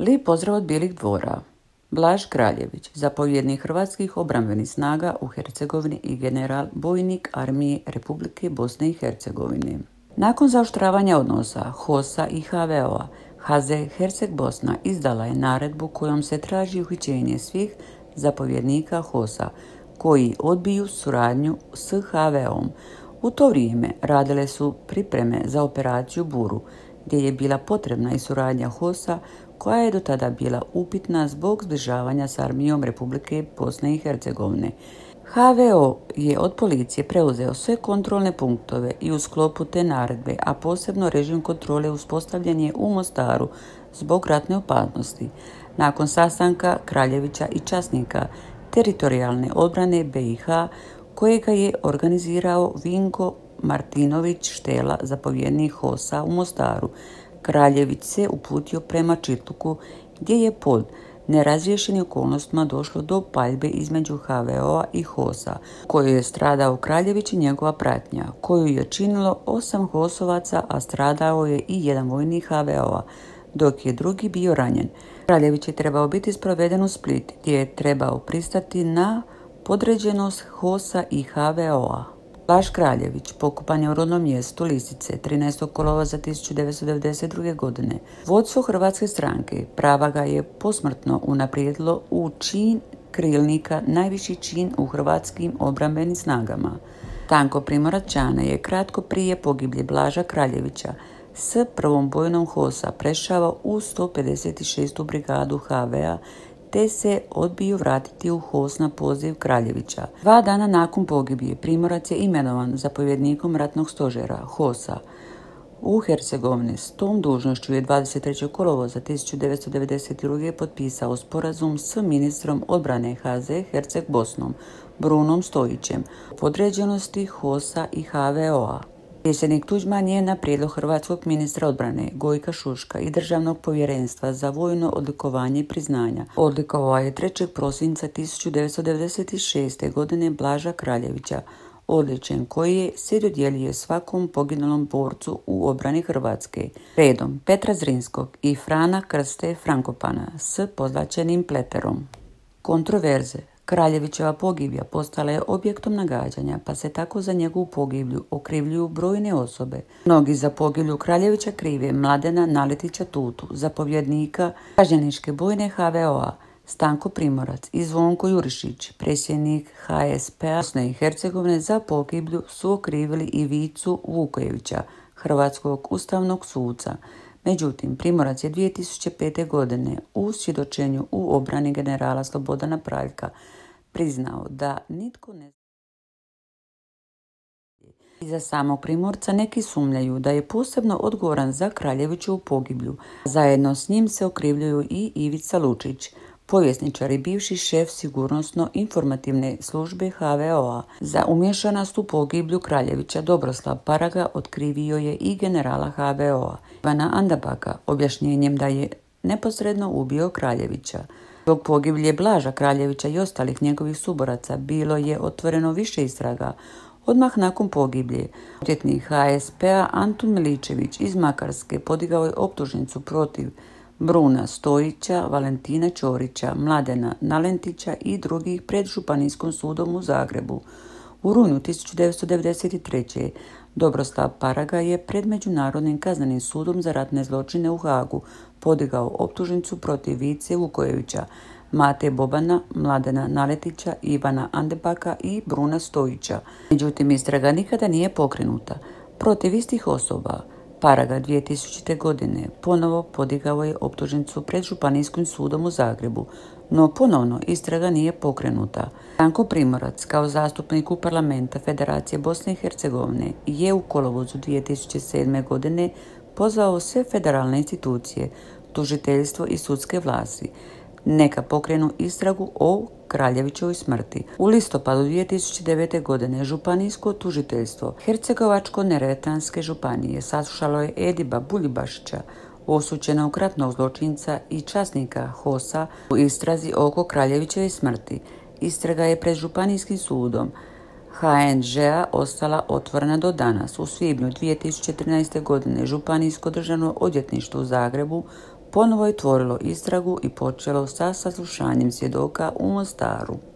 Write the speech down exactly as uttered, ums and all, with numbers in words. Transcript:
Lijep pozdrav od Bijelih dvora. Blaž Kraljević, zapovjednik hrvatskih obrambenih snaga u Hercegovini i general bojnik armije Republike Bosne i Hercegovine. Nakon zaoštravanja odnosa HOS-a i H V O-a, H Z Herceg Bosna izdala je naredbu kojom se traži uhićenje svih zapovjednika HOS-a koji odbiju suradnju s H V O-om. U to vrijeme radile su pripreme za operaciju Buru, gdje je bila potrebna i suradnja HOS-a koja je do tada bila upitna zbog zbližavanja s armijom Republike Bosne i Hercegovine. H V O je od policije preuzeo sve kontrolne punktove i u sklopu te naredbe, a posebno režim kontrole uspostavljen je u Mostaru zbog ratne opasnosti. Nakon sastanka Kraljevića i časnika teritorijalne odbrane B i H, kojega je organizirao Vinko Martinović Štela, zapovjednik HOS-a u Mostaru, Kraljević se uputio prema Čitluku, gdje je pod nerazriješenim okolnostima došlo do paljbe između H V O-a i HOS-a, koju je stradao Kraljević i njegova pratnja, koju je činilo osam HOS-ovaca, a stradao je i jedan vojnik H V O-a, dok je drugi bio ranjen. Kraljević je trebao biti sproveden u Split, gdje je trebao pristati na podređenost HOS-a i H V O-a. Blaž Kraljević pokopan je u rodnom mjestu Lisice trinaestog kolovoza tisuću devetsto devedeset druge. godine. Vodstvo Hrvatske stranke prava ga je posmrtno unaprijedilo u čin krilnika, najviši čin u hrvatskim obrambenim snagama. Tanko Primorac Čane je kratko prije pogiblje Blaža Kraljevića s prvom bojnom HOS-a prešao u sto pedeset šestu brigadu H V-a te se odbio vratiti u HOS na poziv Kraljevića. Dva dana nakon pogibije Primorac je imenovan zapovjednikom ratnog stožera HOS-a u Hercegovini. S tom dužnošću je dvadeset trećeg kolovoza tisuću devetsto devedeset druge. potpisao sporazum s ministrom odbrane H Z Herceg Bosnom Brunom Stojićem o podređenosti HOS-a i H V O-a. Predsjednik Tuđman je na prijedlog hrvatskog ministra odbrane Gojka Šuška i Državnog povjerenstva za vojno odlikovanje i priznanja odlikovao je trećeg prosinca tisuću devetsto devedeset šeste. godine Blaža Kraljevića odličjem koji se dodjeljuje svakom poginulom borcu u obrani Hrvatske, redom Petra Zrinskog i Frana Krste Frankopana s pozlaćenim pleterom. Kontroverze. Kraljevićeva pogibija postala je objektom nagađanja, pa se tako za njegovu pogiblju okrivljuju brojne osobe. Mnogi za pogiblju Kraljevića krive Mladena Naletića Tutu, zapovjednika kažnjeničke bojne H V O-a, Stanko Primorac i Zvonko Jurišić, predsjednik H S P-a Bosne i Hercegovine. Za pogiblju su okrivili i Vicu Vukojevića, hrvatskog ustavnog suca. Međutim, Primorac je dvije tisuće pete. godine u svjedočenju u obrani generala Slobodana Praljka priznao da nitko ne zna. Iza samog Primorca neki sumnjaju da je posebno odgovoran za Kraljevićevu pogiblju. Zajedno s njim se okrivljuju i Ivica Lučić, povjesničar i bivši šef sigurnosno-informativne službe H V O-a. Za umješanost u pogiblju Kraljevića Dobroslav Paraga otkrivio je i generala H V O-a Ivana Andabaka objašnjenjem da je neposredno ubio Kraljevića. Zbog pogiblje Blaža Kraljevića i ostalih njegovih suboraca bilo je otvoreno više istraga. Odmah nakon pogiblje, odvjetnik H S P-a Antun Miličević iz Makarske podigao je optužnicu protiv Bruna Stojića, Valentina Ćorića, Mladena Naletića i drugih pred Županijskim sudom u Zagrebu. U rujnu tisuću devetsto devedeset treće. Dobroslav Paraga je pred Međunarodnim kaznenim sudom za ratne zločine u Hagu podigao optužnicu protiv Vice Vukojevića, Mate Bobana, Mladena Naletića, Ivana Andebaka i Bruna Stojića. Međutim, istraga nikada nije pokrenuta. Protiv istih osoba Paraga dvije tisućite. godine ponovo podigao je optužnicu pred Županijskim sudom u Zagrebu, no ponovno istraga nije pokrenuta. Stanko Primorac kao zastupnik u parlamenta Federacije Bosne i Hercegovine je u kolovozu dvije tisuće sedme. godine pozvao sve federalne institucije, tužiteljstvo i sudske vlasti neka pokrenu istragu o Kraljevićevoj smrti. U listopadu dvije tisuće devete. godine Županijsko tužiteljstvo Hercegovačko-neretvanske županije saslušalo je Ediba Buljibašića, osuđenog ratnog zločinca i časnika HOS-a u istrazi oko Kraljevićeve smrti. Istraga je pred Županijskim sudom H N Ž-a ostala otvorena do danas. U svibnju dvije tisuće trinaeste. godine Županijsko državno odvjetništvo u Zagrebu ponovo je otvorilo istragu i počelo sa saslušanjem svjedoka u Mostaru.